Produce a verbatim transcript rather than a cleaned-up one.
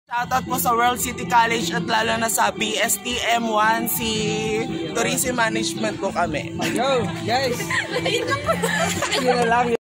Shoutout po sa World City College at lalo na sa B S T M one, si Tourism Management po kami. Yo, guys! Yun lang.